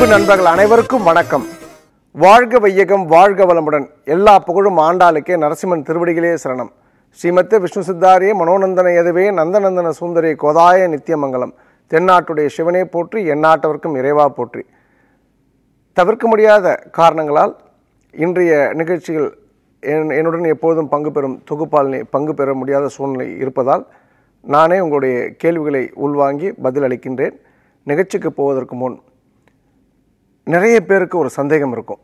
நண்பர்கள் அனைவருக்கும் வணக்கம். வாழ்க வையகம் வாழ்க வளமுடன். எல்லா புகழும் ஆண்டாளுக்கே. நரசிம்மன் திருவடிகளே சரணம். ஸ்ரீமத்தே விஷ்ணு சித்தாரியே மனோநந்தன எதுவே நந்தநந்தன சுந்தரே கோதாய நித்தியமங்கலம். தென்னாட்டுடைய சிவனே போற்றி, எந்நாட்டவர்க்கும் இறைவா போற்றி. தவிர்க்க முடியாத காரணங்களால் இன்றைய நிகழ்ச்சிகள் என்னுடன் எப்பொழுதும் பங்கு பெறும் தொகுப்பாளினி பங்கு பெற முடியாத சூழ்நிலை இருப்பதால் நானே உங்களுடைய கேள்விகளை உள்வாங்கி பதில் அளிக்கின்றேன். நிகழ்ச்சிக்கு போவதற்கு முன் நிறைய பேருக்கு ஒரு சந்தேகம் இருக்கும்,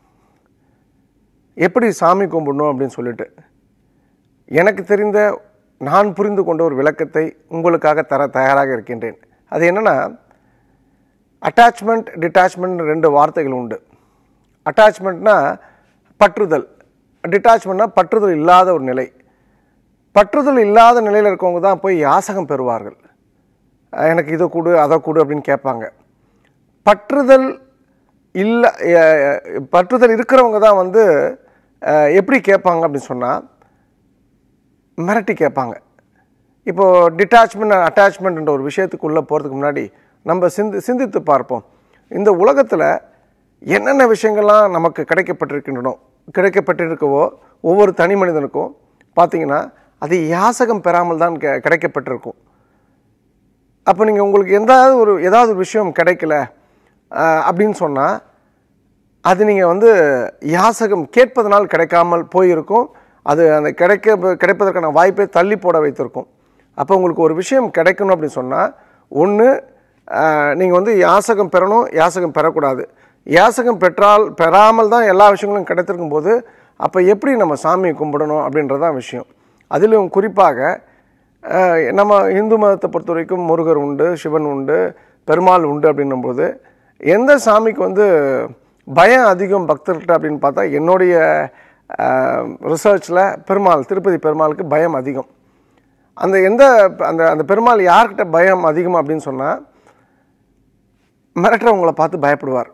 எப்படி சாமி கும்பிடணும் அப்படின்னு சொல்லிட்டு. எனக்கு தெரிந்த நான் புரிந்து கொண்ட ஒரு விளக்கத்தை உங்களுக்காக தர தயாராக இருக்கின்றேன். அது என்னென்னா, அட்டாச்மெண்ட் டிட்டாச்மெண்ட் ரெண்டு வார்த்தைகள் உண்டு. அட்டாச்மெண்ட்னா பற்றுதல், டிட்டாச்மெண்ட்னா பற்றுதல் இல்லாத ஒரு நிலை. பற்றுதல் இல்லாத நிலையில் இருக்கவங்க தான் போய் யாசகம் பெறுவார்கள். எனக்கு இதை கொடு அதை கொடு அப்படின்னு கேட்பாங்க. பற்றுதல் இல்லை, பற்றுதல் இருக்கிறவங்க தான் வந்து எப்படி கேட்பாங்க அப்படின்னு சொன்னால் மிரட்டி கேட்பாங்க. இப்போது டிட்டாச்மெண்ட் அட்டாச்மெண்ட்ன்ற ஒரு விஷயத்துக்குள்ளே போகிறதுக்கு முன்னாடி நம்ம சிந்தித்து பார்ப்போம். இந்த உலகத்தில் என்னென்ன விஷயங்கள்லாம் நமக்கு கிடைக்கப்பட்டிருக்கவோ ஒவ்வொரு தனி மனிதனுக்கும் பார்த்திங்கன்னா அது யாசகம் பெறாமல் தான் கிடைக்கப்பட்டிருக்கும். அப்போ நீங்கள் உங்களுக்கு ஏதாவது ஒரு விஷயம் கிடைக்கல அப்படின்னு சொன்னால் அது நீங்கள் வந்து யாசகம் கேட்பதனால் கிடைக்காமல் போயிருக்கும். அது அந்த கிடைப்பதற்கான வாய்ப்பை தள்ளி போட வைத்திருக்கும். அப்போ உங்களுக்கு ஒரு விஷயம் கிடைக்கணும் அப்படின்னு சொன்னால் ஒன்று நீங்கள் வந்து யாசகம் பெறணும், யாசகம் பெறக்கூடாது. யாசகம் பெறாமல் தான் எல்லா விஷயங்களும் கிடைத்திருக்கும் போது அப்போ எப்படி நம்ம சாமியை கும்பிடணும் அப்படின்றதான் விஷயம். அதிலும் குறிப்பாக நம்ம இந்து மதத்தை பொறுத்த வரைக்கும் முருகர் உண்டு, சிவன் உண்டு, பெருமாள் உண்டு. அப்படின்னும்போது எந்த சாமிக்கு வந்து பயம் அதிகம் பக்தர்கிட்ட அப்படின்னு பார்த்தா என்னுடைய ரிசர்ச்சில் பெருமாள், திருப்பதி பெருமாளுக்கு பயம் அதிகம். அந்த பெருமாள் யார்கிட்ட பயம் அதிகம் அப்படின்னு சொன்னால் மிரட்டுறவங்களை பார்த்து பயப்படுவார்.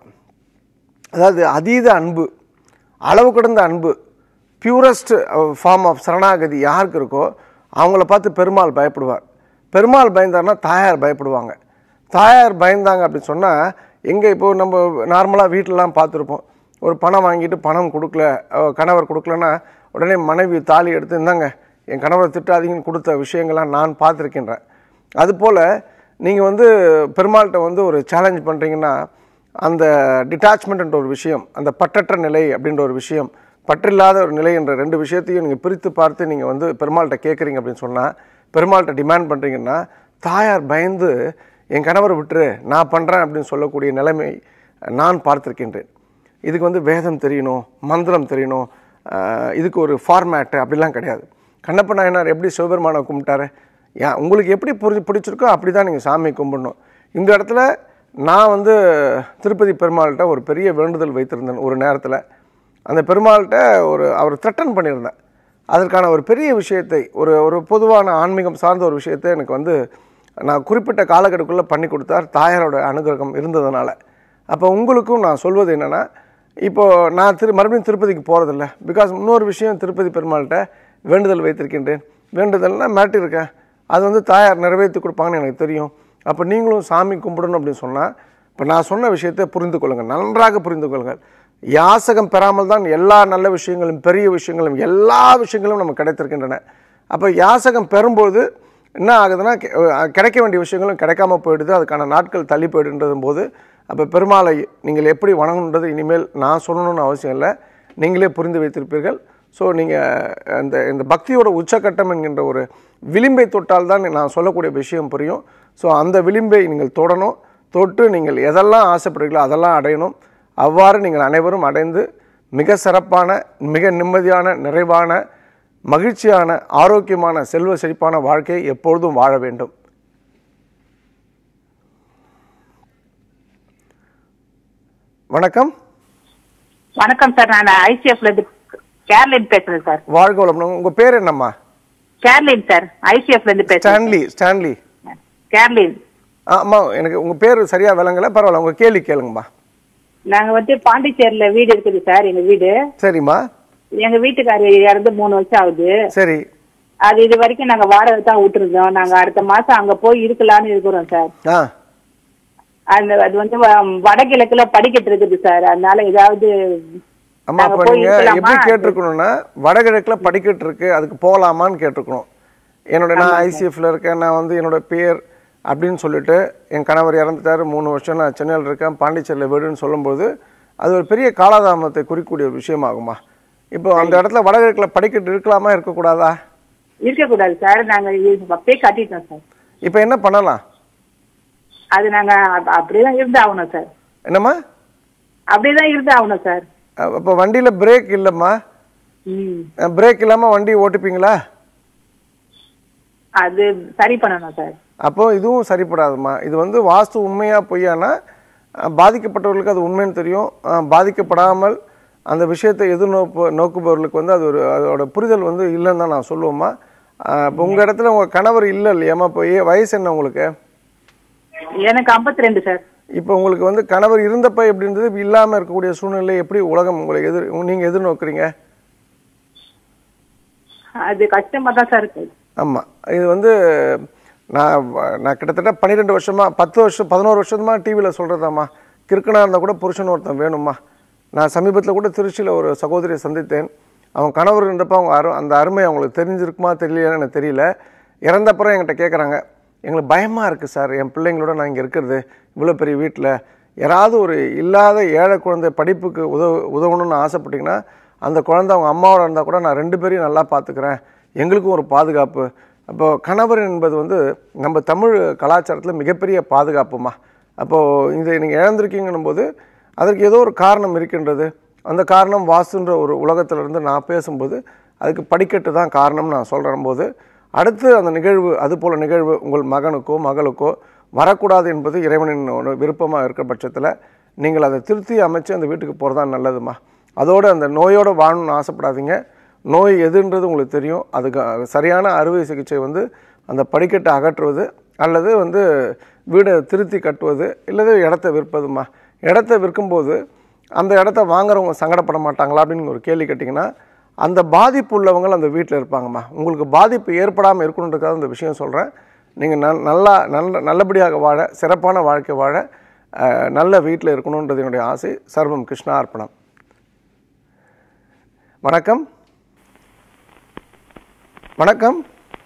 அதாவது அதீத அன்பு, அளவு கடந்த அன்பு, பியூரஸ்ட் ஃபார்ம் ஆஃப் சரணாகதி யாருக்கு இருக்கோ அவங்கள பார்த்து பெருமாள் பயப்படுவார். பெருமாள் பயந்தார்னா தாயார் பயப்படுவாங்க. தாயார் பயந்தாங்க அப்படின்னு சொன்னால் எங்கே இப்போது நம்ம நார்மலாக வீட்டிலலாம் பார்த்துருப்போம், ஒரு பணம் வாங்கிட்டு பணம் கொடுக்கல, கணவர் கொடுக்கலன்னா உடனே மனைவி தாலி எடுத்து இந்தாங்க என் கணவரை திட்டாதீங்கன்னு கொடுத்த விஷயங்கள்லாம் நான் பார்த்துருக்கின்றேன். அதுபோல் நீங்கள் வந்து பெருமாள்கிட்ட வந்து ஒரு சேலஞ்ச் பண்ணுறீங்கன்னா அந்த டிட்டாச்மெண்ட்ன்ற ஒரு விஷயம், அந்த பற்றற்ற நிலை அப்படின்ற ஒரு விஷயம், பற்றில்லாத ஒரு நிலை என்ற ரெண்டு விஷயத்தையும் நீங்கள் பிரித்து பார்த்து நீங்கள் வந்து பெருமாள்கிட்ட கேட்குறீங்க அப்படின்னு சொன்னால், பெருமாள்கிட்ட டிமாண்ட் பண்ணுறீங்கன்னா தாயார் பயந்து என் கணவரை விட்டுரு நான் பண்ணுறேன் அப்படின்னு சொல்லக்கூடிய நிலைமை நான் பார்த்துருக்கின்றேன். இதுக்கு வந்து வேதம் தெரியணும், மந்திரம் தெரியணும், இதுக்கு ஒரு ஃபார்மேட்டு அப்படிலாம் கிடையாது. கண்ணப்ப நாயனார் எப்படி சிவபெருமானை கும்பிட்டாரு, உங்களுக்கு எப்படி பிடிச்சிருக்கோ அப்படி தான் நீங்கள் சாமியை கும்பிடணும். இந்த இடத்துல நான் வந்து திருப்பதி பெருமாள்கிட்ட ஒரு பெரிய வேண்டுதல் வைத்திருந்தேன். ஒரு நேரத்தில் அந்த பெருமாள்கிட்ட அவர் த்ரெட்டன் பண்ணியிருந்தேன். அதற்கான ஒரு பெரிய விஷயத்தை, ஒரு பொதுவான ஆன்மீகம் சார்ந்த ஒரு விஷயத்தை எனக்கு வந்து நான் குறிப்பிட்ட காலகட்டத்துக்குள்ளே பண்ணி கொடுத்தார், தாயாரோட அனுகிரகம் இருந்ததுனால. அப்போ உங்களுக்கும் நான் சொல்வது என்னென்னா, இப்போது நான் மறுபடியும் திருப்பதிக்கு போகிறதில்ல. பிகாஸ் இன்னொரு விஷயம், திருப்பதி பெருமாள்கிட்ட வேண்டுதல் வைத்திருக்கின்றேன். வேண்டுதல்னால் மிரட்டியிருக்கேன், அது வந்து தாயார் நிறைவேற்றி கொடுப்பாங்கன்னு எனக்கு தெரியும். அப்போ நீங்களும் சாமி கும்பிடணும் அப்படின்னு சொன்னால் இப்போ நான் சொன்ன விஷயத்தை புரிந்து கொள்ளுங்கள், நன்றாக புரிந்து கொள்ளுங்கள். யாசகம் பெறாமல் தான் எல்லா நல்ல விஷயங்களும், பெரிய விஷயங்களும், எல்லா விஷயங்களும் நமக்கு கிடைத்திருக்கின்றன. அப்போ யாசகம் பெறும்போது என்ன ஆகுதுன்னா கிடைக்க வேண்டிய விஷயங்களும் கிடைக்காம போயிடுது, அதுக்கான நாட்கள் தள்ளி போயிடுன்றது போது அப்போ பெருமாளை நீங்கள் எப்படி வணங்கணுன்றது இனிமேல் நான் சொல்லணும்னு அவசியம் இல்லை, நீங்களே புரிந்து வைத்திருப்பீர்கள். ஸோ நீங்கள் இந்த பக்தியோட உச்சக்கட்டம் என்கின்ற ஒரு விளிம்பை தொட்டால் தான் நான் சொல்லக்கூடிய விஷயம் புரியும். ஸோ அந்த விளிம்பை நீங்கள் தொட்டு நீங்கள் எதெல்லாம் ஆசைப்படுறீங்களோ அதெல்லாம் அடையணும். அவ்வாறு நீங்கள் அனைவரும் அடைந்து மிக சிறப்பான, மிக நிம்மதியான, நிறைவான, மகிழ்ச்சியான, ஆரோக்கியமான, செல்வ செழிப்பான வாழ்க்கையை எப்பொழுதும் வாழ வேண்டும். வணக்கம். வணக்கம் சார், நான் ஐசிஎஃப்ல இருந்து கேர்லின் பேசுறேன் சார். வாழ்க வளமுடன். உங்க பேர் என்னம்மா? கேர்லின் சார், ஐசிஎஃப்ல இருந்து பேசுறேன். ஸ்டான்லி கேர்லின். ஆமா, எனக்கு உங்க பேர் சரியா விளங்கல, பரவாயில்ல, உங்க கேள்வி கேளுங்கம்மா. நாங்க வந்து பாண்டிச்சேரியில வீடு இருக்குது சார், எங்க வீடு. சரிம்மா. எங்க வீட்டுக்காரர் இறந்து 3 வருஷம் ஆகுது. சரி. அது இது வரைக்கும் நாங்க வாடகை தான் விட்டுருந்தோம். நாங்க அடுத்த மாசம் அங்க போய் இருக்கலாம்னு இருக்கிறோம் சார். அது வந்து வடகிழக்குல படிக்கட்டு இருக்குது சார். அதனால ஏதாவது அம்மா அப்ப நீங்க எப்படி கேட்டிருக்கணும்னா வடகிழக்குல படிக்கட்டு இருக்கு அதுக்கு போகலாமான்னு கேட்டிருக்கணும். நான் ஐசிஎஃப்ல இருக்கேன், நான் வந்து என்னோட பேர் அப்படின்னு சொல்லிட்டு என் கணவர் இறந்துட்டாரு, 3 வருஷம் நான் சென்னையில் இருக்கேன், பாண்டிச்சேரியில் வீடுன்னு சொல்லும்போது அது ஒரு பெரிய காலதாமதத்தை குறிக்கூடிய ஒரு விஷயமாகுமா? இப்போ அந்த இடத்துல வடகிழக்குல படிக்கட்டு இருக்கலாமா இருக்கக்கூடாதா? இருக்கக்கூடாது சார். நாங்க அப்பயே கட்டிட்டோம் சார். இப்போ என்ன பண்ணலாம்? அது நாங்க அப்படியேதான் இருந்து ஆகணும் சார். என்னம்மா? அப்படியேதான் இருந்து ஆகணும் சார். அப்போ வண்டியில பிரேக் இல்லம்மா, பிரேக் இல்லாம வண்டி ஓட்டுப்பீங்களா? அது சரி பண்ணணும் சார். அப்போ இதுவும் சரிப்படாதுமா. இது வந்து வாஸ்து உண்மையா பொய்யானா பாதிக்கப்பட்டவர்களுக்கு அது உண்மைன்னு தெரியும், பாதிக்கப்படாமல் அந்த விஷயத்தை நோக்குபவர்களுக்கு வந்து அது ஒரு அதோட புரிதல் வந்து இல்லைன்னு தான் நான் சொல்லுவேம்மா. இப்போ உங்க இடத்துல உங்க கணவர் இல்லை இல்லையாம்மா? இப்போ வயசு என்ன உங்களுக்கு? எனக்கு 52 சார். இப்போ உங்களுக்கு வந்து கணவர் இருந்தப்ப எப்படி இருந்தது, இல்லாம இருக்கக்கூடிய சூழ்நிலை எப்படி உலகம் உங்களை நீங்க எதிர்நோக்குறீங்க? அது கஷ்டமா தான் சார் இருக்கு. ஆமா, இது வந்து நான் கிட்டத்தட்ட 12 வருஷமா 10 வருஷம் 11 வருஷமா டிவியில் சொல்றதாம்மா, கிறுக்கனா இருந்தால் கூட புருஷன் ஒருத்தன் வேணுமா. நான் சமீபத்தில் கூட திருச்சியில் ஒரு சகோதரியை சந்தித்தேன். அவங்க கணவர் இருந்தப்போ அந்த அருமை அவங்களுக்கு தெரிஞ்சிருக்குமா தெரியலையான்னு எனக்கு தெரியல. இறந்தப்புறம் என்கிட்ட கேட்குறாங்க, எங்களுக்கு பயமாக இருக்குது சார், என் பிள்ளைங்களோட நான் இங்கே இருக்கிறது, இவ்வளோ பெரிய வீட்டில் யாராவது ஒரு இல்லாத ஏழை குழந்தை படிப்புக்கு உதவணும்னு ஆசைப்பட்டிங்கன்னா அந்த குழந்தை அவங்க அம்மாவோட இருந்தால் கூட நான் 2 பேரையும் நல்லா பார்த்துக்கிறேன், எங்களுக்கும் ஒரு பாதுகாப்பு. அப்போது கணவர் என்பது வந்து நம்ம தமிழ் கலாச்சாரத்தில் மிகப்பெரிய பாதுகாப்புமா. அப்போது இதை நீங்கள் இழந்திருக்கீங்கன்னும் போது அதற்கு ஏதோ ஒரு காரணம் இருக்கின்றது. அந்த காரணம் வாஸ்துன்ற ஒரு உலகத்திலிருந்து நான் பேசும்போது அதுக்கு படிக்கட்டு தான் காரணம் நான் சொல்கிற போது, அடுத்து அந்த நிகழ்வு அதுபோல் நிகழ்வு உங்கள் மகனுக்கோ மகளுக்கோ வரக்கூடாது என்பது இறைவனின் விருப்பமாக இருக்கிற பட்சத்தில் நீங்கள் அதை திருத்தி அமைச்சு அந்த வீட்டுக்கு போகிறது தான் நல்லதுமா. அதோடு அந்த நோயோடு வாழணும்னு ஆசைப்படாதீங்க. நோய் எதுன்றது உங்களுக்கு தெரியும். அதுக்கு சரியான அறுவை சிகிச்சை வந்து அந்த படிக்கட்டை அகற்றுவது அல்லது வந்து வீடை திருத்தி கட்டுவது இல்லது இடத்த விற்பதுமா. இடத்த விற்கும்போது அந்த இடத்த வாங்குறவங்க சங்கடப்பட மாட்டாங்களா அப்படின்னு ஒரு கேள்வி கேட்டிங்கன்னா, அந்த பாதிப்பு உள்ளவங்க அந்த வீட்டில் இருப்பாங்கம்மா. உங்களுக்கு பாதிப்பு ஏற்படாமல் இருக்கணுன்றதுக்காக இந்த விஷயம் சொல்கிறேன். நீங்கள் நல்லபடியாக வாழ, சிறப்பான வாழ்க்கை வாழ, நல்ல வீட்டில் இருக்கணுன்றது என்னுடைய ஆசை. சர்வம் கிருஷ்ணா அர்ப்பணம். வணக்கம். வணக்கம்.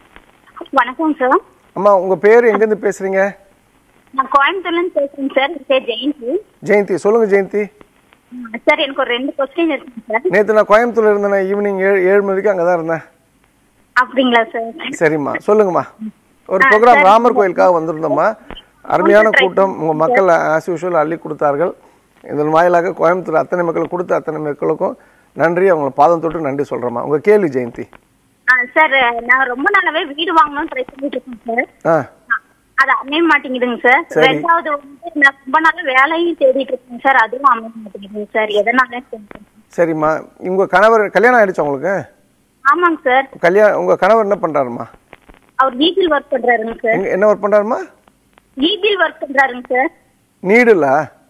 வணக்கம் சார். அம்மா உங்க பேர் எங்கேருந்து பேசுறீங்க? நான் கோயம்புத்தூர்லேருந்து பேசுறேன் சார். பேர் ஜெயந்தி. ஜெயந்தி, சொல்லுங்க ஜெயந்தி. சார் எனக்கு ஒரு 2 கொஸ்டின் இருக்கு சார். நேற்று நான் கோயம்புத்தூர்ல இருந்தேன், ஈவினிங் 7 மணிக்கு அங்கே தான் இருந்தேன். அப்படிங்களா சார்? சரிம்மா, சொல்லுங்கம்மா. ஒரு ப்ரோக்ராம் ராமர் கோயிலுக்காக வந்திருந்தோம்மா. அருமையான கூட்டம், உங்கள் மக்கள் ஆஸ் யூஷுவல் அள்ளி கொடுத்தார்கள். இதன் வாயிலாக கோயம்புத்தூர் அத்தனை மக்கள் கொடுத்த அத்தனை மக்களுக்கும் நன்றி, அவங்களை பாதம் தொட்டு நன்றி சொல்கிறேம்மா. உங்கள் கேள்வி ஜெயந்தி. சார் நான் ரொம்ப நாளாவே வீடு வாங்கணும்னு ட்ரை பண்ணிட்டு இருக்கேன் சார். அது அமைய மாட்டேங்குதுங்க சார். ரெண்டாவது வந்து நான் ரொம்ப நாளா வேலையும் தேடிட்டு இருக்கேன் சார், அதுவும் அமைய மாட்டேங்குதுங்க சார். எதனால? சரிம்மா, உங்க கணவர் கல்யாணம் ஆயிடுச்சு உங்களுக்கு? ஆமாங்க சார். உங்க கணவர் என்ன பண்றாருமா? அவர் ஈபில் ஒர்க் பண்றாருங்க சார். என்ன ஒர்க் பண்றாருமா? ஈபில் ஒர்க் பண்றாருங்க சார். நீடுல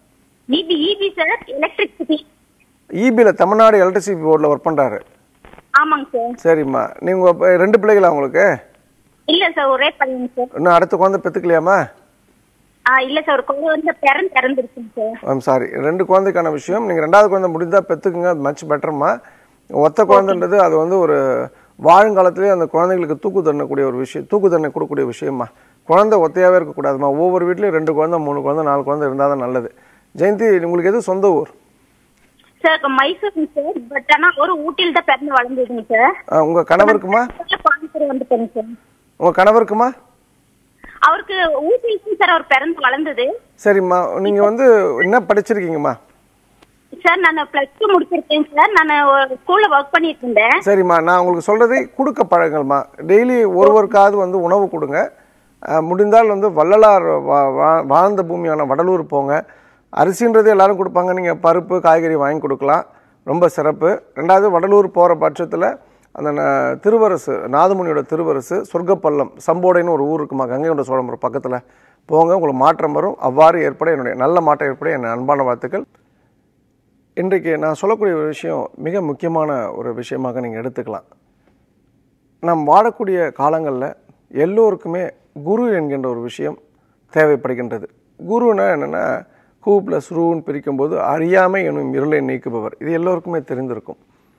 ஈபி சார், எலக்ட்ரிசிட்டி. ஈபில தமிழ்நாடு எலக்ட்ரிசிட்டி போர்டில் ஒர்க் பண்றாரு. ஆமாங்க சார். சரிம்மா, நீங்க 2 பிள்ளைகளா உங்களுக்கு? இல்ல சார், ஒரே பையன் சார். இன்னும் அடுத்த குழந்தை பெத்துக்கலையாமா? இல்ல சார், ஒரு குழந்தை பிறந்திருக்குங்க சார். ஐம் சாரி, 2 குழந்தைக்கான விஷயம். நீங்க 2வது குழந்தை முடிந்தா பெத்துக்குங்க, அது மச் பெட்டர்மா. ஒத்த குழந்தைன்றது அது வந்து ஒரு வாழுங்காலத்திலேயே அந்த குழந்தைங்களுக்கு தூக்கு தண்டக்கூடிய ஒரு விஷயம், தூக்கு தண்டனை கொடுக்கக்கூடிய விஷயமா. குழந்தை ஒத்தையாவே இருக்கக்கூடாதுமா. ஒவ்வொரு வீட்லயும் 2 குழந்தை 3 குழந்தை 4 குழந்தை இருந்தால் தான் நல்லது. ஜெயந்தி, உங்களுக்கு எது சொந்த ஊர்? சார் மைசூர் சார், பட் ஆனா ஒரு ஊட்டியில் தான் பிறந்து வளர்ந்ததுங்க சார். உங்க கணவருக்குமா? கோயம்புத்தூர் வந்துட்டேங்க சார். உங்க கணவருக்குமா? அவருக்கு ஊட்டியில் சார் அவர் பிறந்து வளர்ந்தது. சரிம்மா, நீங்க வந்து என்ன படிச்சிருக்கீங்கம்மா? சார் நான் +2 முடிச்சிருக்கேன் சார். நான் ஒரு ஸ்கூல்ல ஒர்க் பண்ணிட்டு இருந்தேன். சரிம்மா, நான் உங்களுக்கு சொல்றதை கொடுக்க பழங்கள்மா. டெய்லி ஒருவருக்காவது வந்து உணவு கொடுங்க. முடிந்தால் வந்து வள்ளலார் வாழ்ந்த பூமியான வடலூர் போங்க. அரிசின்றது எல்லாரும் கொடுப்பாங்க, நீங்கள் பருப்பு காய்கறி வாங்கி கொடுக்கலாம், ரொம்ப சிறப்பு. 2வது வடலூர் போகிற பட்சத்தில் அந்த திருவரசு நாதமுனியோட திருவரசு சொர்க்கப்பள்ளம் சம்போடைன்னு ஒரு ஊர் இருக்குமா, கங்கைகொண்ட சோழபுரம் பக்கத்தில் போங்க, உங்களுக்கு மாற்றம் வரும். அவ்வாறு ஏற்பட என்னுடைய நல்ல மாற்றம் ஏற்பட என் அன்பான வாழ்த்துக்கள். இன்றைக்கு நான் சொல்லக்கூடிய ஒரு விஷயம் மிக முக்கியமான ஒரு விஷயமாக நீங்கள் எடுத்துக்கலாம். நாம் வாழக்கூடிய காலங்களில் எல்லோருக்குமே குரு என்கின்ற ஒரு விஷயம் தேவைப்படுகின்றது. குருன்னா என்னென்னா ஹூ ப்ளஸ் ரூன்னு பிரிக்கும்போது அறியாமை எனும் இருளை நீக்குபவர். இது எல்லோருக்குமே தெரிந்திருக்கும்.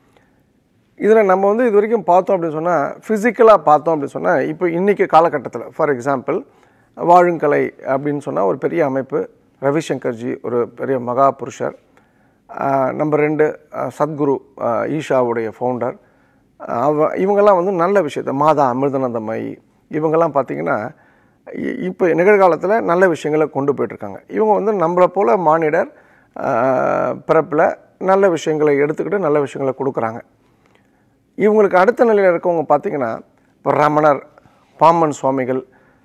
இதில் நம்ம வந்து இது வரைக்கும் பார்த்தோம் அப்படின்னு சொன்னால், ஃபிசிக்கலாக பார்த்தோம் அப்படின்னு சொன்னால், இப்போ இன்றைக்கி காலகட்டத்தில் ஃபார் எக்ஸாம்பிள் வாழுங்கலை அப்படின்னு சொன்னால் ஒரு பெரிய அமைப்பு, ரவிசங்கர்ஜி ஒரு பெரிய மகா புருஷர், நம்பர் 2 சத்குரு ஈஷாவுடைய ஃபவுண்டர், இவங்கெல்லாம் வந்து நல்ல விஷயத்தை மாதா அமிர்தானந்தமயி இவங்கெல்லாம் பார்த்திங்கன்னா இப்போ நிகழ்காலத்தில் நல்ல விஷயங்களை கொண்டு போயிட்டுருக்காங்க. இவங்க வந்து நம்மளை போல் மானிடர் பிறப்பில் நல்ல விஷயங்களை எடுத்துக்கிட்டு நல்ல விஷயங்களை கொடுக்குறாங்க. இவங்களுக்கு அடுத்த நிலையில் இருக்கவங்க பார்த்திங்கன்னா இப்போ ரமணர், பாம்பன் சுவாமிகள்,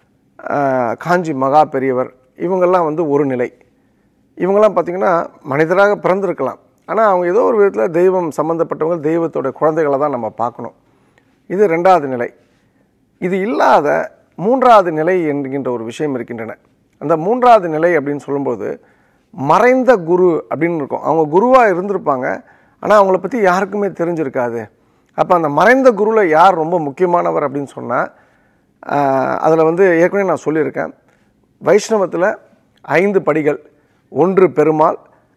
காஞ்சி மகா பெரியவர், இவங்கெல்லாம் வந்து ஒரு நிலை. இவங்கெல்லாம் பார்த்திங்கன்னா மனிதராக பிறந்திருக்கலாம், ஆனால் அவங்க ஏதோ ஒரு விதத்தில் தெய்வம் சம்மந்தப்பட்டவங்க, தெய்வத்தோட குழந்தைகளை தான் நம்ம பார்க்கணும். இது 2வது நிலை. இது இல்லாத 3வது நிலை என்கின்ற ஒரு விஷயம் இருக்கின்றன. அந்த 3வது நிலை அப்படின்னு சொல்லும்போது மறைந்த குரு அப்படின்னு இருக்கும். அவங்க குருவாக இருந்திருப்பாங்க, ஆனால் அவங்கள பற்றி யாருக்குமே தெரிஞ்சிருக்காது. அப்போ அந்த மறைந்த குருவில் யார் ரொம்ப முக்கியமானவர் அப்படின்னு சொன்னால், அதில் வந்து ஏற்கனவே நான் சொல்லியிருக்கேன், வைஷ்ணவத்தில் 5 படிகள். 1 பெருமாள்,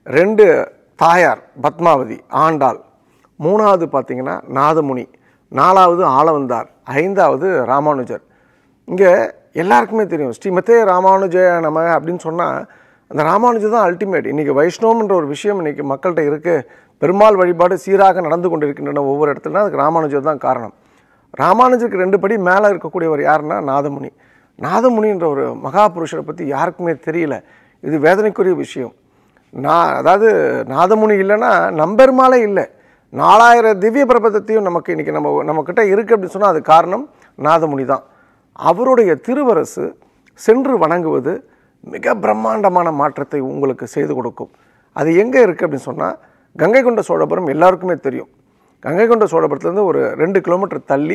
2 தாயார் பத்மாவதி ஆண்டாள், 3வது பார்த்திங்கன்னா நாதமுனி, 4வது ஆளவந்தார், 5வது ராமானுஜர். இங்கே எல்லாருக்குமே தெரியும் ஸ்ரீமதே ராமானுஜய நம அப்படின்னு சொன்னால் அந்த ராமானுஜர் தான் அல்டிமேட். இன்றைக்கி வைஷ்ணவம்ன்ற ஒரு விஷயம் இன்றைக்கி மக்கள்கிட்ட இருக்குது. பெருமாள் வழிபாடு சீராக நடந்து கொண்டு இருக்கின்றன ஒவ்வொரு இடத்துலனா அதுக்கு ராமானுஜர் தான் காரணம். ராமானுஜருக்கு 2 படி மேலே இருக்கக்கூடியவர் யாருன்னா நாதமுனி. நாதமுனின்ற ஒரு மகா புருஷரை பற்றி யாருக்குமே தெரியல. இது வேதனைக்குரிய விஷயம். அதாவது நாதமுனி இல்லைன்னா நம்பெருமாளே இல்லை. 4000 திவ்ய பிரபந்தத்தையும் நமக்கு இன்றைக்கி நம்மக்கிட்ட இருக்குது அப்படின்னு சொன்னால் அது காரணம் நாதமுனி தான். அவருடைய திருவரசு சென்று வணங்குவது மிக பிரம்மாண்டமான மாற்றத்தை உங்களுக்கு செய்து கொடுக்கும். அது எங்கே இருக்குது அப்படின்னு சொன்னால், கங்கை கொண்ட சோழபுரம் எல்லாருக்குமே தெரியும். கங்கை கொண்ட சோழபுரத்துலேருந்து ஒரு 2 கிலோமீட்டர் தள்ளி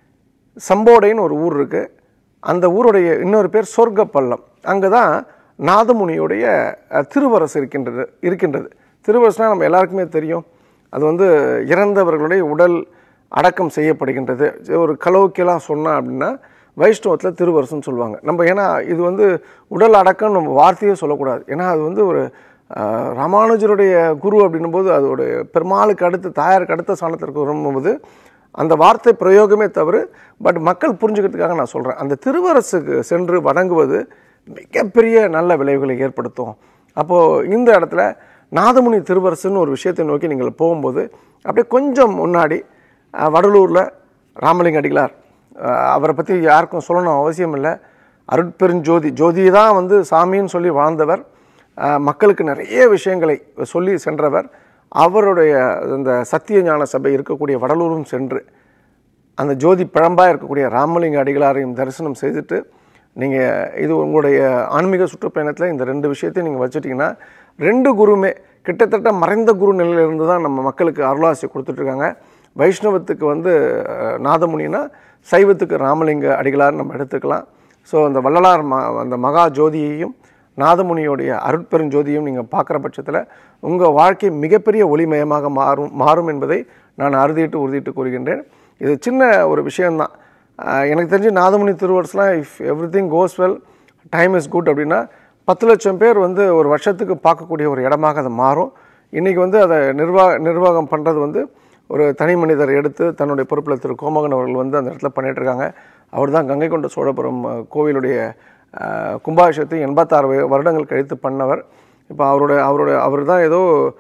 சம்போடைன்னு ஒரு ஊர் இருக்குது. அந்த ஊருடைய இன்னொரு பேர் சொர்க்கப்பள்ளம். அங்கே தான் நாதமுனியுடைய திருவரசு இருக்கின்றது. திருவரசுனால் நம்ம எல்லாருக்குமே தெரியும், அது வந்து இறந்தவர்களுடைய உடல் அடக்கம் செய்யப்படுகின்றது. ஒரு கலோக்கியெல்லாம் சொன்னால் அப்படின்னா வைஷ்ணவத்தில் திருவரசுன்னு சொல்லுவாங்க. நம்ம ஏன்னா இது வந்து உடல் அடக்கம் நம்ம வார்த்தையே சொல்லக்கூடாது. ஏன்னா அது வந்து ஒரு ராமானுஜருடைய குரு அப்படின்னும்போது அதோட பெருமாளுக்கு அடுத்து தாயாருக்கு அடுத்த ஸ்தானத்திற்கு வரும்போது அந்த வார்த்தை பிரயோகமே தவறு. பட் மக்கள் புரிஞ்சுக்கிறதுக்காக நான் சொல்கிறேன், அந்த திருவரசுக்கு சென்று வணங்குவது மிகப்பெரிய நல்ல விளைவுகளை ஏற்படுத்தும். அப்போது இந்த இடத்துல நாதமுனி திருவரசுன்னு ஒரு விஷயத்தை நோக்கி நீங்கள் போகும்போது அப்படியே கொஞ்சம் முன்னாடி வடலூரில் ராமலிங்க அடிகளார், அவரை பற்றி யாருக்கும் சொல்லணும் அவசியம் இல்லை. அருட்பெருஞ்சோதி, ஜோதி தான் வந்து சாமின்னு சொல்லி வாழ்ந்தவர், மக்களுக்கு நிறைய விஷயங்களை சொல்லி சென்றவர். அவருடைய அந்த சத்திய ஞான சபை இருக்கக்கூடிய வடலூரும் சென்று அந்த ஜோதி பழம்பாக இருக்கக்கூடிய ராமலிங்க அடிகளாரையும் தரிசனம் செய்துட்டு நீங்கள் இது உங்களுடைய ஆன்மீக சுற்றுப்பயணத்தில் இந்த 2 விஷயத்தையும் நீங்கள் வச்சுட்டிங்கன்னா 2 குருமே கிட்டத்தட்ட மறைந்த குரு நிலையிலிருந்து தான் நம்ம மக்களுக்கு அருளாசி கொடுத்துட்ருக்காங்க. வைஷ்ணவத்துக்கு வந்து நாதமுனினா, சைவத்துக்கு ராமலிங்க அடிகளார் நம்ம எடுத்துக்கலாம். ஸோ அந்த வள்ளலார் அந்த மகா ஜோதியையும் நாதமுனியோடைய அருட்பெருஞ்சோதியும் நீங்கள் பார்க்குற பட்சத்தில் உங்கள் வாழ்க்கை மிகப்பெரிய ஒளிமயமாக மாறும் என்பதை நான் உறுதிட்டு கூறுகின்றேன். இது சின்ன ஒரு விஷயந்தான். எனக்கு தெரிஞ்சு நாதமுனி திருவரசுலாம் if everything goes well, time is good அப்படின்னா 10 லட்சம் பேர் வந்து ஒரு வருஷத்துக்கு பார்க்கக்கூடிய ஒரு இடமாக அது மாறும். இன்றைக்கி வந்து அதை நிர்வாகம் பண்ணுறது வந்து ஒரு தனி மனிதர் எடுத்து தன்னுடைய பொறுப்பில் திரு கோமகன் அவர்கள் வந்து அந்த இடத்துல பண்ணிகிட்ருக்காங்க. அவர் தான் கங்கை கொண்ட சோழபுரம் கோவிலுடைய கும்பாபிஷேகத்தை 86 வருடங்கள் கழித்து பண்ணவர். இப்போ அவர் தான் ஏதோ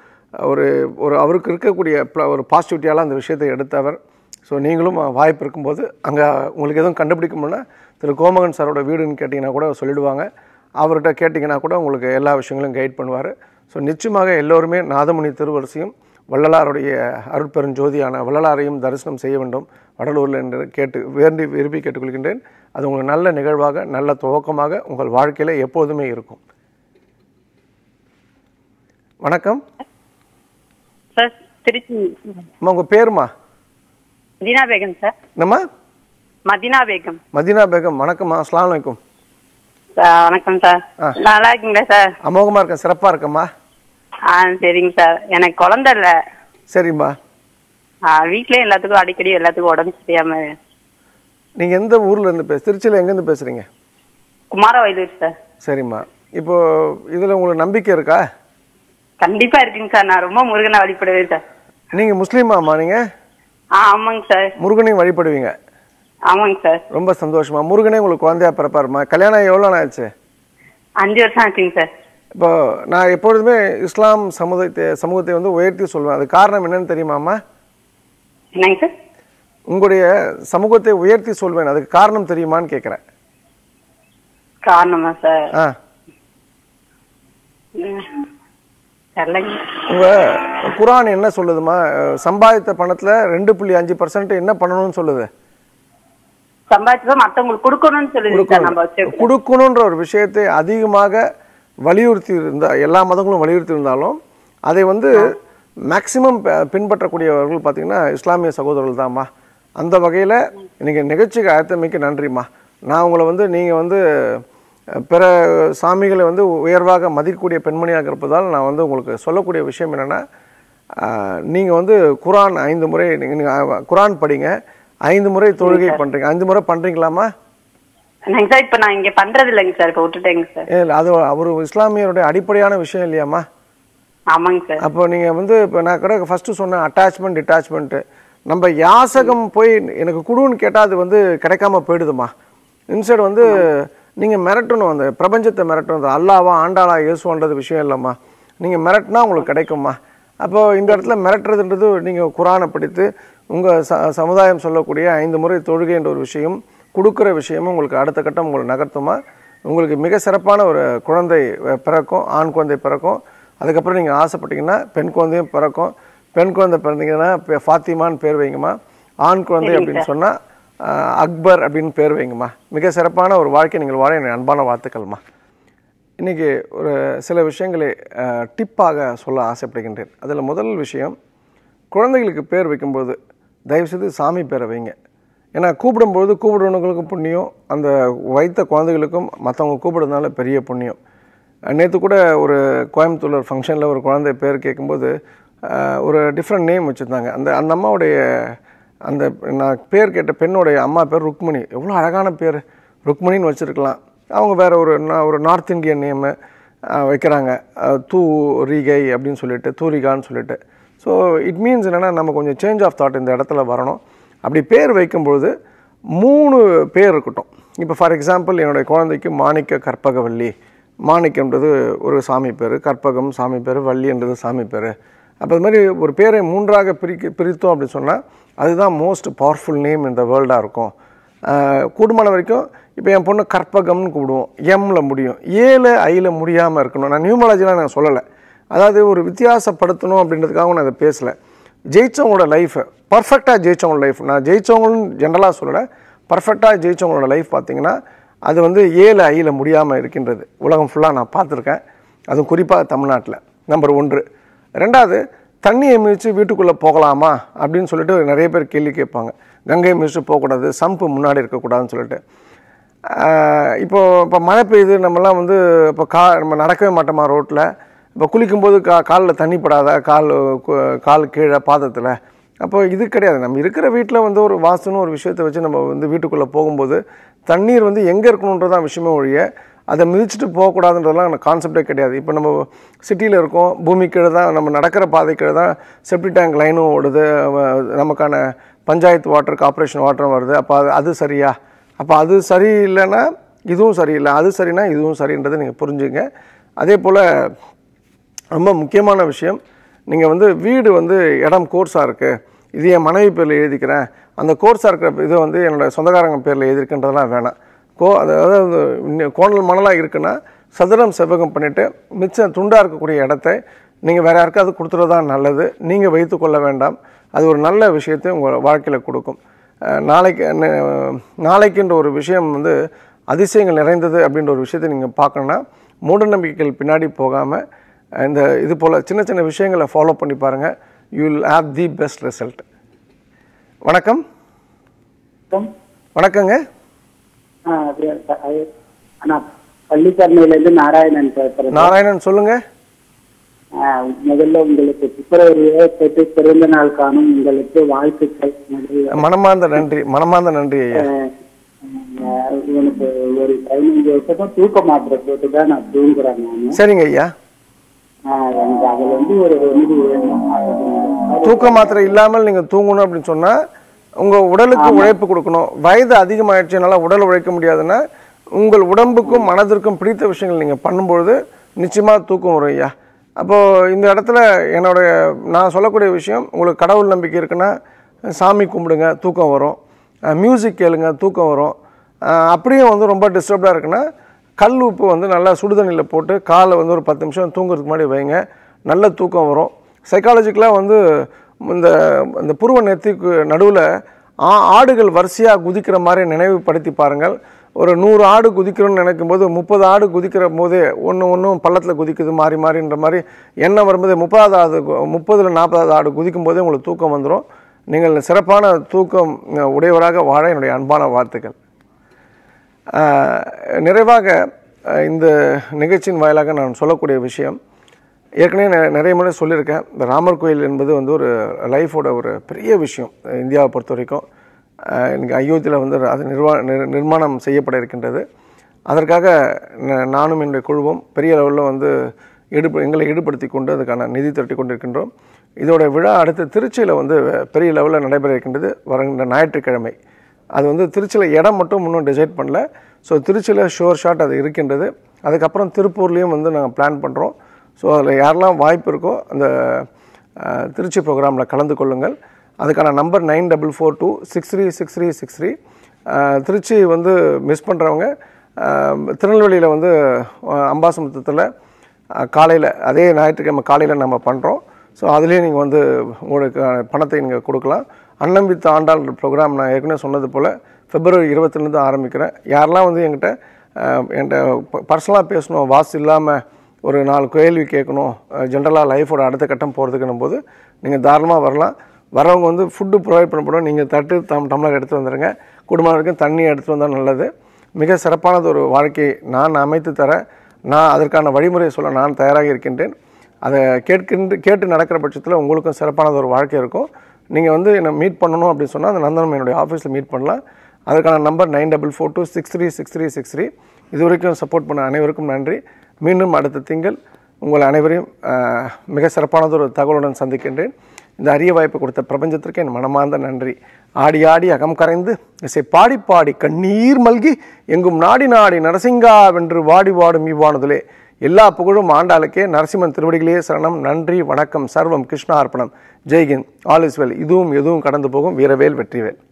ஒரு அவருக்கு இருக்கக்கூடிய ஒரு பாசிட்டிவிட்டியால் அந்த விஷயத்தை எடுத்தவர். ஸோ நீங்களும் வாய்ப்பு இருக்கும்போது அங்கே உங்களுக்கு எதுவும் கண்டுபிடிக்க முடியல, திரு கோமகன் சாரோட வீடுன்னு கேட்டிங்கன்னா கூட சொல்லிவிடுவாங்க. அவர்கிட்ட கேட்டிங்கன்னா கூட உங்களுக்கு எல்லா விஷயங்களும் கைட் பண்ணுவார். ஸோ நிச்சயமாக எல்லோருமே நாதமுனி திருவரசையும் வள்ளலாருடைய அருட்பெருஞ்சோதியான வள்ளலாரையும் தரிசனம் செய்ய வேண்டும் வடலூரில் என்று விரும்பி கேட்டுக்கொள்கின்றேன். அது உங்களுக்கு நல்ல நிகழ்வாக, நல்ல துவக்கமாக உங்கள் வாழ்க்கையில் எப்போதுமே இருக்கும். வணக்கம் சார். திருச்சி. உங்கள் பேருமா? மதீனா பேகம் சார். என்னம்மா? மதீனா பேகம். மதீனா பேகம். வணக்கம்மா. அஸ்ஸலாமு அலைக்கும். வணக்கம் சார். நல்லா இருக்கீங்களா சார்? அமோகமாக இருக்கேன், சிறப்பாக இருக்கம்மா. சரிங்க சார். எனக்கு குழந்தை இல்லை. சரிம்மா. வீட்லயே எல்லாத்துக்கும் அடிக்கடி எல்லாத்துக்கும் உடம்பு சரியாம. நீங்கள் எந்த ஊரில் இருந்து திருச்சியில் எங்கேருந்து பேசுகிறீங்க? குமாரவயலூர் சார். சரிம்மா. இப்போ இதில் உங்களுக்கு நம்பிக்கை இருக்கா? கண்டிப்பா இருக்குங்க சார். நான் ரொம்ப முருகனை வழிபடுவேன் சார். நீங்கள் முஸ்லீமாம்மா நீங்கள்? ஆமாங்க சார். முருகனையும் வழிபடுவீங்க? ஆமாங்க சார். ரொம்ப சந்தோஷமா. முருகனே உங்களுக்கு குழந்தையா பிறப்பாருமா? கல்யாணம் எவ்வளோ நாள் ஆச்சு? 5 வருஷம் ஆச்சுங்க சார். இப்போ நான் எப்பொழுதுமே இஸ்லாம் சமூகத்தை வந்து உயர்த்தி சொல்லுவேன். அது காரணம் என்னன்னு தெரியுமாம்மா? என்னங்க சார்? உங்களுடைய சமூகத்தை உயர்த்தி சொல்வேன், அதுக்கு காரணம் தெரியுமான்னு கேட்குறேன். காரணமா சார்? உங்க குர்ஆன் என்ன சொல்லுதுமா? சம்பாதித்த பணத்துல 2.5% என்ன பண்ணணும்னு சொல்லுது? சம்பாதிச்சா மத்தவங்களுக்கு கொடுக்கணும்னு சொல்லுது. கொடுக்கணும்ன்ற ஒரு விஷயத்தை அதிகமாக வலியுறுத்தி இருந்தா, எல்லா மதங்களும் வலியுறுத்தி இருந்தாலும் அதை வந்து மேக்சிமம் பின்பற்றக்கூடியவர்கள் பார்த்தீங்கன்னா இஸ்லாமிய சகோதரர்கள் தான்மா. அந்த வகையில் இன்னைக்கு நிகழ்ச்சிக்கு அழைத்தமைக்கு நன்றிம்மா. நான் உங்களை வந்து நீங்கள் வந்து பிற சாமிகளை வந்து உயர்வாக மதிக்கக்கூடிய பெண்மணியாக இருப்பதால் நான் வந்து உங்களுக்கு சொல்லக்கூடிய விஷயம் என்னென்னா, நீங்கள் வந்து குர்ஆன் 5 முறை நீங்கள் குர்ஆன் படிங்க. 5 முறை தொழுகை பண்ணுறீங்க. 5 முறை பண்ணுறீங்களாம்மா? இப்போ நான் இங்கே பண்ணுறது இல்லைங்க சார், இப்போ விட்டுட்டேங்க சார். இல்லை, அது அவர் இஸ்லாமியருடைய அடிப்படையான விஷயம் இல்லையாம்மா? ஆமாங்க சார். அப்போ நீங்கள் வந்து இப்போ நான் கூட ஃபஸ்ட்டு சொன்னேன் அட்டாச்மெண்ட் டிட்டாச்மெண்ட்டு. நம்ம யாசகம் போய் எனக்கு குடுன்னு கேட்டால் அது வந்து கிடைக்காம போயிடுதுமா. இன்சைடு வந்து நீங்கள் மிரட்டணும், அந்த பிரபஞ்சத்தை மிரட்டணும். அந்த அல்லாவா ஆண்டாளா இயேசுன்றது விஷயம் இல்லைம்மா. நீங்கள் மிரட்டினா உங்களுக்கு கிடைக்கும்மா. அப்போது இந்த இடத்துல மிரட்டுறதுன்றது நீங்கள் குர்ஆனை படித்து உங்கள் சமுதாயம் சொல்லக்கூடிய 5 முறை தொழுகை என்ற ஒரு விஷயம், கொடுக்குற விஷயமும் உங்களுக்கு அடுத்த கட்டம் உங்களுக்கு நகர்த்துமா. உங்களுக்கு மிக சிறப்பான ஒரு குழந்தை பிறக்கும், ஆண் குழந்தை பிறக்கும். அதுக்கப்புறம் நீங்கள் ஆசைப்பட்டீங்கன்னா பெண் குழந்தையும் பிறக்கும். பெண் குழந்தை பிறந்தீங்கன்னா ஃபாத்திமான்னு பேர் வைங்கம்மா. ஆண் குழந்தை அப்படின்னு சொன்னால் அக்பர் அப்படின்னு பேர் வைங்கம்மா. மிக சிறப்பான ஒரு வாழ்க்கை நீங்கள் வாழ என் அன்பான வாழ்த்துக்கள்மா. இன்றைக்கி ஒரு சில விஷயங்களை டிப்பாக சொல்ல ஆசைப்படுகின்றேன். அதில் முதல் விஷயம், குழந்தைகளுக்கு பேர் வைக்கும்போது தயவுசெய்து சாமி பேரை வைங்க. ஏன்னா கூப்பிடும்போது கூப்பிடுறவங்களுக்கும் புண்ணியம், அந்த வைத்த குழந்தைகளுக்கும் மற்றவங்க கூப்பிடுறதுனால பெரிய புண்ணியம். நேற்று கூட ஒரு கோயம்புத்தூர் ஒரு ஃபங்க்ஷனில் ஒரு குழந்தை பேர் கேட்கும்போது ஒரு டிஃப்ரெண்ட் நேம் வச்சுருந்தாங்க. அந்த அம்மாவுடைய அந்த நான் பேர் கேட்ட பெண்ணுடைய அம்மா பேர் ருக்மணி. எவ்வளோ அழகான பேர், ருக்மணின்னு வச்சுருக்கலாம். அவங்க வேறு ஒரு நார்த் இந்தியன் நேமு வைக்கிறாங்க, தூரிகை அப்படின்னு சொல்லிட்டு, தூரிகான்னு சொல்லிட்டு. ஸோ இட் மீன்ஸ் என்னென்னா நம்ம கொஞ்சம் சேஞ்ச் ஆஃப் தாட் இந்த இடத்துல வரணும். அப்படி பேர் வைக்கும்பொழுது 3 பேர் இருக்கட்டும். இப்போ ஃபார் எக்ஸாம்பிள் என்னுடைய குழந்தைக்கு மாணிக்க கற்பகவல்லி. மாணிக்கன்றது ஒரு சாமி பேர், கற்பகம் சாமி பேர், வள்ளின்றது சாமி பேர். அப்போ அது மாதிரி ஒரு பேரை 3ஆக பிரித்தோம் அப்படின்னு சொன்னால் அதுதான் மோஸ்ட் பவர்ஃபுல் நேம் இந்த வேர்ல்டாக இருக்கும். கூடுமான வரைக்கும் இப்போ என் பொண்ணு கற்பகம்னு கூப்பிடுவோம், எம்ல முடியும், ஏல ஐல முடியாமல் இருக்கணும். நான் நியூமாலஜிலாம் நான் சொல்லலை, அதாவது ஒரு வித்தியாசப்படுத்தணும் அப்படின்றதுக்காக நான் அதை பேசலை. ஜெயிச்சவங்களோட லைஃப் பர்ஃபெக்டாக ஜெயிச்சவங்களோட லைஃப், நான் ஜெயிச்சவங்களும் ஜென்ரலாக சொல்லலை, பர்ஃபெக்டாக ஜெயிச்சவங்களோட லைஃப் பார்த்திங்கன்னா அது வந்து ஏல ஐல முடியாமல் இருக்கின்றது. உலகம் ஃபுல்லாக நான் பார்த்துருக்கேன், அதுவும் குறிப்பாக தமிழ்நாட்டில். நம்பர் 1. 2வது, தண்ணியை மிதித்து வீட்டுக்குள்ளே போகலாமா அப்படின்னு சொல்லிட்டு நிறைய பேர் கேள்வி கேட்பாங்க. கங்கையை மிதிச்சுட்டு போகக்கூடாது, சம்பு முன்னாடி இருக்கக்கூடாதுன்னு சொல்லிட்டு. இப்போ மழை பெய்யுது, நம்மலாம் வந்து இப்போ நம்ம நடக்கவே மாட்டோமா ரோட்டில். இப்போ குளிக்கும்போது காலில் தண்ணி படாத, கால் கீழே பாதத்தில். அப்போ இது கிடையாது. நம்ம இருக்கிற வீட்டில் வந்து ஒரு வாஸ்துன்னு ஒரு விஷயத்தை வச்சு நம்ம வந்து வீட்டுக்குள்ளே போகும்போது தண்ணீர் வந்து எங்கே இருக்கணுன்றதான் விஷயமே ஒழிய அதை மிதிச்சுட்டு போகக்கூடாதுன்றதுலாம் எனக்கு கான்செப்டே கிடையாது. இப்போ நம்ம சிட்டியில் இருக்கோம், பூமி கீழே தான், நம்ம நடக்கிற பாதை கீழே தான் செப்டி டேங்க் லைனும் ஓடுது, நமக்கான பஞ்சாயத்து வாட்டர் கார்பரேஷன் வாட்டரும் வருது. அப்போ அது சரியா? அப்போ அது சரியில்லைன்னா இதுவும் சரியில்லை, அது சரினா இதுவும் சரின்றதை நீங்கள் புரிஞ்சுங்க. அதே போல் ரொம்ப முக்கியமான விஷயம், நீங்கள் வந்து வீடு வந்து இடம் கோர்ஸாக இருக்குது, இது என் மனைவி பேரில் எழுதிக்கிறேன், அந்த கோர்ஸாக இருக்கிற இதை வந்து என்னோடய சொந்தக்காரங்க பேரில் எழுதிருக்குன்றதெல்லாம் வேணாம். அதாவது கோணல் மணலாக இருக்குன்னா சதுரம் செவ்வகம் பண்ணிவிட்டு மிச்சம் துண்டாக இருக்கக்கூடிய இடத்த நீங்கள் வேறு யாருக்காவது கொடுத்துறதான் நல்லது. நீங்கள் வைத்து கொள்ள வேண்டாம். அது ஒரு நல்ல விஷயத்தை உங்கள் வாழ்க்கையில் கொடுக்கும். நாளைக்குன்ற ஒரு விஷயம் வந்து அதிசயங்கள் நிறைந்தது அப்படின்ற ஒரு விஷயத்தை நீங்கள் பார்க்கணுன்னா மூடநம்பிக்கைகள் பின்னாடி போகாமல் இந்த இது போல் சின்ன சின்ன விஷயங்களை ஃபாலோ பண்ணி பாருங்கள். You will have the best result. வணக்கம். வணக்கங்க. பள்ளிக்கரணையிலிருந்து நாராயணன் பேசுறேன். நாராயணன் சொல்லுங்க. முதல்ல உங்களுக்கு பிப்ரவரி 28 பிறந்த நாள் காணும் உங்களுக்கு வாழ்த்துக்கள். மனமார்ந்த நன்றி, மனமார்ந்த நன்றி ஐயா. எனக்கு ஒரு 15 வருஷமா தூக்க மாத்திரை போட்டு தான் நான் தூங்குறேன் நான். சரிங்க ஐயா. எனக்கு அதுல வந்து ஒரு ரெமெடி வேணும். தூக்க மாத்திரை இல்லாமல் நீங்க தூங்கணும் அப்படின்னு சொன்னா உங்க உடலுக்கு உழைப்பு கொடுக்கணும். வயது அதிகமாயிடுச்சுனால உடல் உழைக்க முடியாதுன்னா உங்கள் உடம்புக்கும் மனதிற்கும் பிடித்த விஷயங்கள் நீங்க பண்ணும்பொழுது நிச்சயமா தூக்கம் வரும் ஐயா. அப்போ இந்த இடத்துல நான் சொல்லக்கூடிய விஷயம், உங்களுக்கு கடவுள் நம்பிக்கை இருக்குன்னா சாமி கும்பிடுங்க, தூக்கம் வரும். மியூசிக் கேளுங்க, தூக்கம் வரும். அப்படியே வந்து ரொம்ப டிஸ்டர்ப்டாக இருக்குன்னா கல் உப்பு வந்து நல்லா சுடுதண்ணியில் போட்டு காலை வந்து ஒரு 10 நிமிஷம் தூங்குறதுக்கு முன்னாடி வைங்க, நல்ல தூக்கம் வரும். சைக்காலஜிக்கலாக வந்து இந்த புருவ நெத்திக்கு நடுவில் ஆடுகள் வரிசையாக குதிக்கிற மாதிரி நினைவுபடுத்தி பாருங்கள். ஒரு 100 ஆடு குதிக்கிறோன்னு நினைக்கும் போது 30 ஆடு குதிக்கிற போதே ஒன்றும் பள்ளத்தில் குதிக்குது மாறி மாறின்ற மாதிரி எண்ணம் வரும்போது 30ல் 40வது ஆடு குதிக்கும் போதே உங்களுக்கு தூக்கம் வந்துடும். நீங்கள் சிறப்பான தூக்கம் உடையவராக வாழ என்னுடைய அன்பான வாழ்த்துக்கள். நிறைவாக இந்த நிகழ்ச்சியின் வாயிலாக நான் சொல்லக்கூடிய விஷயம், ஏற்கனவே நிறைய முறை சொல்லியிருக்கேன். இந்த ராமர் கோயில் என்பது வந்து ஒரு லைஃபோட ஒரு பெரிய விஷயம். இந்தியாவை பொறுத்த வரைக்கும் இன்றைக்கி அயோத்தியில் வந்து அது நிர்மாணம் செய்யப்பட இருக்கின்றது. அதற்காக நானும் என்னுடைய குழுவும் பெரிய லெவலில் வந்து எங்களை ஈடுபடுத்தி கொண்டு அதுக்கான நிதி திரட்டி கொண்டிருக்கின்றோம். இதோட விழா அடுத்து திருச்சியில் வந்து பெரிய லெவலில் நடைபெற இருக்கின்றது வருகின்ற ஞாயிற்றுக்கிழமை. அது வந்து திருச்சியில் இடம் மட்டும் இன்னும் டிசைட் பண்ணல. ஸோ திருச்சியில் ஷோர் ஷாட் அது இருக்கின்றது. அதுக்கப்புறம் திருப்பூர்லேயும் வந்து நாங்கள் பிளான் பண்ணுறோம். ஸோ அதில் யாரெல்லாம் வாய்ப்பு இருக்கோ அந்த திருச்சி ப்ரோக்ராமில் கலந்து கொள்ளுங்கள். அதுக்கான நம்பர் 9442636363. திருச்சி வந்து மிஸ் பண்ணுறவங்க திருநெல்வேலியில் வந்து அம்பாசமுத்திரத்தில் காலையில் அதே ஞாயிற்றுக்கிழமை காலையில் நம்ம பண்ணுறோம். ஸோ அதுலேயே நீங்கள் வந்து உங்களுக்கு பணத்தை நீங்கள் கொடுக்கலாம். அண்ணம் வித் ஆண்டால் ப்ரோக்ராம் நான் ஏற்கனவே சொன்னது போல் February 20 ஆரம்பிக்கிறேன். யாரெல்லாம் வந்து என்கிட்ட பர்சனலாக பேசணும், வாஸ்து இல்லாமல் ஒரு 4 கேள்வி கேட்கணும், ஜென்ரலாக லைஃபோட அடுத்த கட்டம் போகிறதுக்குன்னும் போது நீங்கள் தாராளமாக வரலாம். வரவங்க வந்து ஃபுட்டு ப்ரொவைட் பண்ணப்படும். நீங்கள் தட்டு டம்ளர் எடுத்து வந்துடுங்க. குடும்பத்திற்கு தண்ணி எடுத்துகிட்டு வந்தால் நல்லது. மிக சிறப்பானது ஒரு வாழ்க்கையை நான் அமைத்து தரேன். நான் அதற்கான வழிமுறையை சொல்ல நான் தயாராக இருக்கின்றேன். அதை கேட்டு நடக்கிற பட்சத்தில் உங்களுக்கும் சிறப்பானது ஒரு வாழ்க்கை இருக்கும். நீங்கள் வந்து என்னை மீட் பண்ணணும் அப்படின்னு சொன்னால் அந்த நந்தனம் என்னுடைய ஆஃபீஸில் மீட் பண்ணலாம். அதற்கான நம்பர் 9442636363. இதுவரைக்கும் சப்போர்ட் பண்ண அனைவருக்கும் நன்றி. மீண்டும் அடுத்த திங்கள் உங்கள் அனைவரையும் மிக சிறப்பானதொரு தகவலுடன் சந்திக்கின்றேன். இந்த அரிய வாய்ப்பு கொடுத்த பிரபஞ்சத்திற்கு என் மனமார்ந்த நன்றி. ஆடி ஆடி அகம் கரைந்து இசை பாடி பாடி கண்ணீர் மல்கி எங்கும் நாடி நாடி நரசிங்கா வென்று வாடி வாடும் இவ்வானுதலே. எல்லா புகழும் ஆண்டாளுக்கே. நரசிம்மன் திருவடிகளே சரணம். நன்றி, வணக்கம். சர்வம் கிருஷ்ணா அர்ப்பணம். ஜெய்ஹிந்த். All is well. இதுவும் எதுவும் கடந்து போகும். வீரவேல் வெற்றிவேல்.